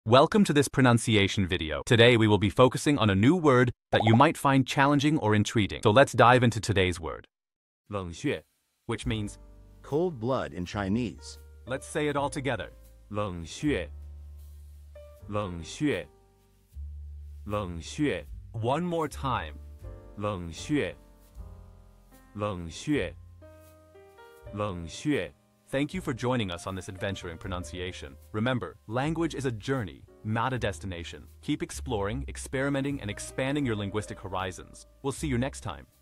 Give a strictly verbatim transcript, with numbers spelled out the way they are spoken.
Welcome to this pronunciation video. Today we will be focusing on a new word that you might find challenging or intriguing. So let's dive into today's word. 冷血 Which means, cold blood in Chinese. let's say it all together. 冷血冷血冷血 One more time. 冷血冷血冷血 Thank you for joining us on this adventure in pronunciation. Remember, language is a journey, not a destination. Keep exploring, experimenting, and expanding your linguistic horizons. We'll see you next time.